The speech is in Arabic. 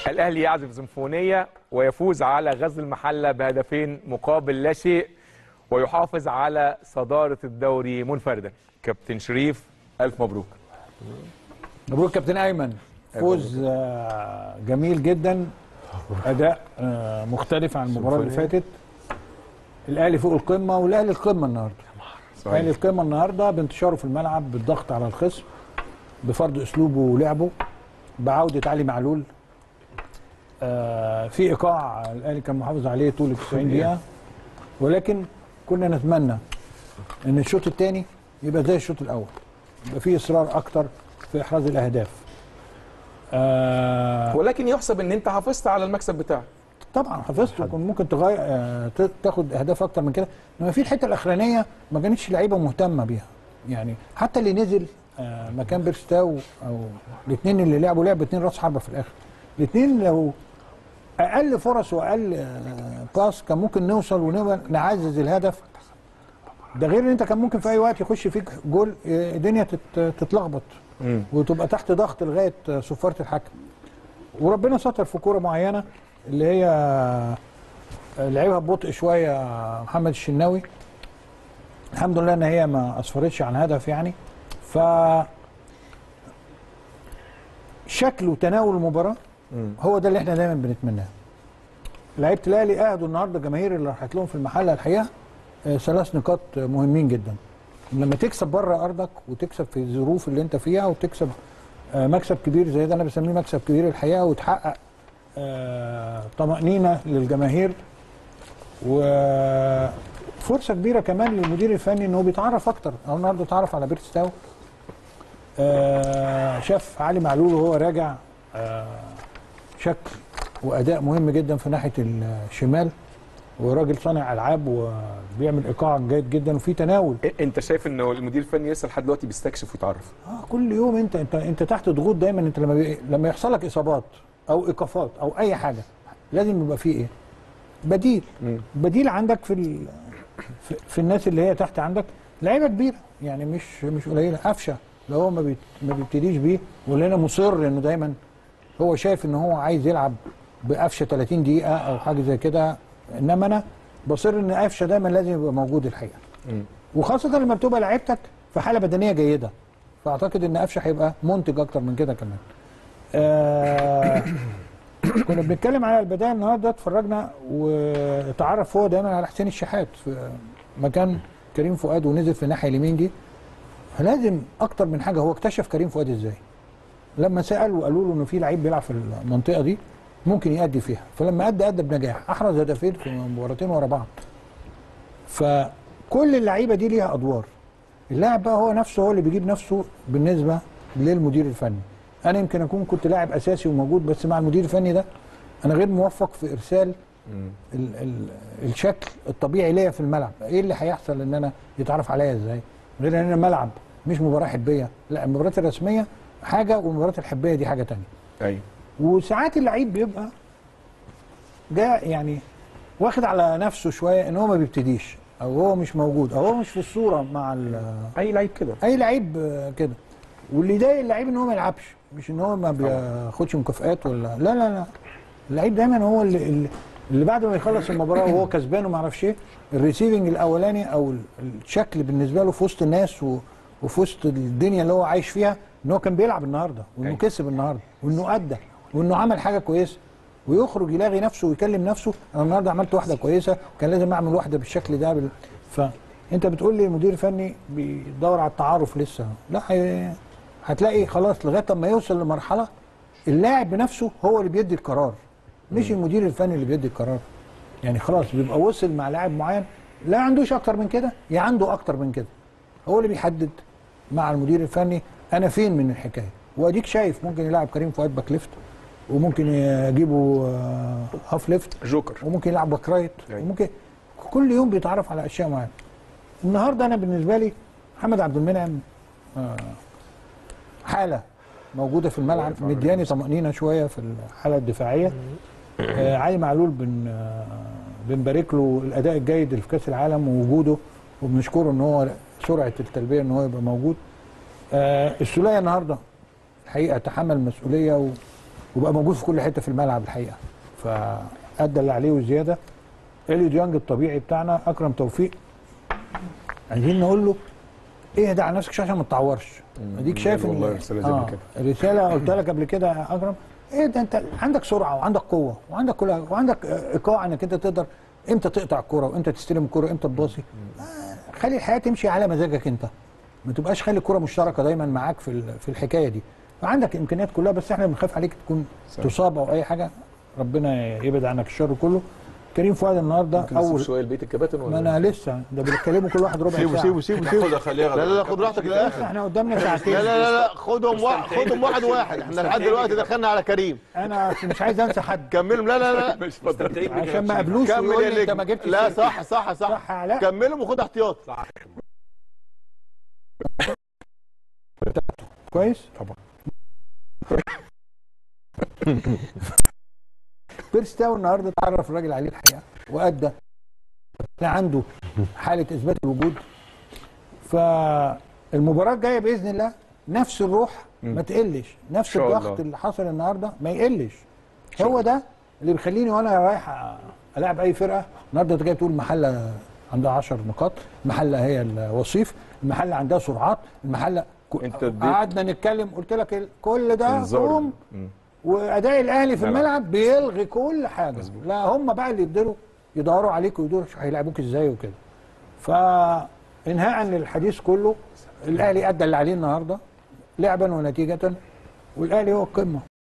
الاهلي يعزف سيمفونيه ويفوز على غزل المحله بهدفين مقابل لا شيء ويحافظ على صداره الدوري منفردا. كابتن شريف الف مبروك. مبروك كابتن ايمن، فوز جميل جدا، اداء مختلف عن المباراه اللي فاتت. الاهلي فوق القمه، والاهلي القمه النهارده. الاهلي القمه النهارده بانتشاره في الملعب، بالضغط على الخصم، بفرض اسلوبه ولعبه، بعوده علي معلول. في ايقاع الاهلي كان محافظ عليه طول 90 دقيقه، ولكن كنا نتمنى ان الشوط الثاني يبقى زي الشوط الاول، يبقى فيه اصرار اكتر في احراز الاهداف. ولكن يحسب ان انت حافظت على المكسب بتاعك. طبعا حافظت، وكنت ممكن تغير تاخد اهداف اكتر من كده، انما في الحته الاخرانيه ما كانتش لعيبه مهتمه بيها. يعني حتى اللي نزل مكان بيرستاو او الاثنين اللي لعبوا 2 راس حربه في الاخر. الاثنين لو اقل فرص واقل باس كان ممكن نوصل ونعزز الهدف ده، غير ان انت كان ممكن في اي وقت يخش فيك جول الدنيا تتلخبط وتبقى تحت ضغط لغايه صفاره الحكم. وربنا ستر في كوره معينه اللي هي لعبها ببطء شويه محمد الشناوي، الحمد لله ان هي ما اسفرتش عن هدف. يعني ف شكل وتناول المباراه هو ده اللي احنا دايما بنتمناه. لعيبه الاهلي قعدوا النهارده الجماهير اللي راحت لهم في المحله الحقيقه 3 نقاط مهمين جدا. لما تكسب بره ارضك وتكسب في الظروف اللي انت فيها وتكسب مكسب كبير زي ده، انا بسميه مكسب كبير الحقيقه، وتحقق طمأنينة للجماهير وفرصه كبيره كمان للمدير الفني ان هو بيتعرف اكتر. او النهارده اتعرف على بيرستاو، شاف علي معلول وهو راجع شكل واداء مهم جدا في ناحيه الشمال، وراجل صانع العاب وبيعمل ايقاع جيد جدا وفي تناول. انت شايف انه المدير الفني لسه لحد دلوقتي بيستكشف ويتعرف؟ كل يوم انت تحت ضغوط دايما. انت لما يحصل لك اصابات او ايقافات او اي حاجه لازم يبقى فيه ايه؟ بديل. بديل عندك في الناس اللي هي تحت عندك لعيبه كبيره، يعني مش قليله. قفشه لو هو ما بيبتديش بيه، واللي انا مصر انه دايما هو شايف ان هو عايز يلعب بقفشه 30 دقيقه او حاجه زي كده، انما انا بصر ان قفشه دايما لازم يبقى موجود الحقيقه. وخاصه لما بتبقى لعيبتك في حاله بدنيه جيده، فاعتقد ان قفشه هيبقى منتج اكتر من كده كمان. كنا بنتكلم على البدايه النهارده، اتفرجنا وتعرف هو دايما على حسين الشحات في مكان كريم فؤاد ونزل في الناحيه اليمين دي. فلازم اكتر من حاجه. هو اكتشف كريم فؤاد ازاي؟ لما سال وقالوا له انه في لعيب بيلعب في المنطقه دي ممكن يأدي فيها، فلما أدى بنجاح، أحرز هدفين في مباراتين ورا بعض. فكل اللعيبة دي ليها أدوار. اللاعب بقى هو نفسه هو اللي بيجيب نفسه بالنسبة للمدير الفني. أنا يمكن كنت لاعب أساسي وموجود، بس مع المدير الفني ده أنا غير موفق في إرسال الشكل الطبيعي ليا في الملعب. إيه اللي هيحصل إن أنا يتعرف عليا إزاي؟ غير إن أنا ملعب مش مباراة حبية، لا المباريات الرسمية حاجة والمباريات الحبية دي حاجة تانية. أيوه. وساعات اللعيب بيبقى جاء يعني واخد على نفسه شويه ان هو ما بيبتديش، او هو مش موجود، او هو مش في الصوره مع اي لعيب كده. اي لعيب كده. واللي يضايق اللعيب ان هو ما يلعبش، مش ان هو ما بياخدش مكافآت ولا لا لا لا. اللعيب دايما هو اللي بعد ما يخلص المباراه وهو كسبان وما اعرفش ايه، الريسيفنج الاولاني او الشكل بالنسبه له في وسط الناس وفي وسط الدنيا اللي هو عايش فيها، ان هو كان بيلعب النهارده وانه كسب النهارده وانه ادى وانه عمل حاجه كويسه، ويخرج يلاغي نفسه ويكلم نفسه انا النهارده عملت واحده كويسه، كان لازم اعمل واحده بالشكل ده فانت بتقول لي مدير فني بيدور على التعارف لسه، لا هتلاقي خلاص لغايه اما يوصل لمرحله اللاعب بنفسه هو اللي بيدي القرار، مش المدير الفني اللي بيدي القرار. يعني خلاص بيبقى وصل مع لاعب معين لا عندوش اكتر من كده، يا عنده اكتر من كده، هو اللي بيحدد مع المدير الفني انا فين من الحكايه. واديك شايف ممكن يلعب كريم فؤاد باك ليفت، وممكن يجيبوا هاف ليفت جوكر، وممكن يلعب باك رايت، وممكن كل يوم بيتعرف على اشياء معينه. النهارده انا بالنسبه لي محمد عبد المنعم حاله موجوده في الملعب مدياني طمأنينه شويه في الحاله الدفاعيه. علي معلول بنبارك له الاداء الجيد اللي في كاس العالم ووجوده، وبنشكره ان هو سرعه التلبيه ان هو يبقى موجود. السوليه النهارده الحقيقه تحمل مسؤوليه وبقى موجود في كل حته في الملعب الحقيقه، فادى اللي عليه وزياده. اليو ديانج الطبيعي بتاعنا اكرم توفيق، عايزين نقول له اهدى على نفسك عشان ما تتعورش. اديك شايف والله رساله زي كده. الرساله قلت لك قبل كده يا اكرم، ايه ده انت عندك سرعه وعندك قوه وعندك كل وعندك ايقاع انك انت تقدر امتى تقطع الكره وامتى تستلم الكره امتى تباصي. خلي الحياه تمشي على مزاجك انت، ما تبقاش خلي الكره مشتركه دايما معاك في الحكايه دي. فعندك امكانيات كلها، بس احنا بنخاف عليك تكون تصاب او اي حاجه، ربنا يبعد عنك الشر كله. كريم فؤاد النهارده اول شويه البيت الكباتن ولا ما انا لسه ده بنتكلموا كل واحد ربع ساعه. سيبه خدها خليها لا لا لا خد راحتك للاخر. احنا قدامنا ساعتين. لا خدهم واحد واحد. احنا لحد دلوقتي دخلنا على كريم. انا مش عايز انسى حد. كملهم. لا مش مستمتعين عشان ما قابلوش ويقول لي انت ما جبتش. لا صح لا كملهم وخد احتياط. صح كويس طبعا. بيرس تاو النهارده اتعرف الراجل عليه الحقيقه وادى، عنده حاله اثبات الوجود. فالمباراه الجايه باذن الله نفس الروح ما تقلش، نفس الضغط اللي حصل النهارده ما يقلش. هو ده اللي بيخليني وانا رايح العب اي فرقه. النهارده انت جاي تقول المحله عندها 10 نقاط، المحله هي الوصيف، المحله عندها سرعات، المحله قعدنا نتكلم قلت لك كل ده قوم. واداء الاهلي في الملعب بيلغي كل حاجه. لا هم بقى اللي يقدروا يدوروا عليك ويدوروا هيلعبوك ازاي وكده. فانهاء للحديث كله، الاهلي ادى اللي عليه النهارده لعبا ونتيجه، والاهلي هو القمه.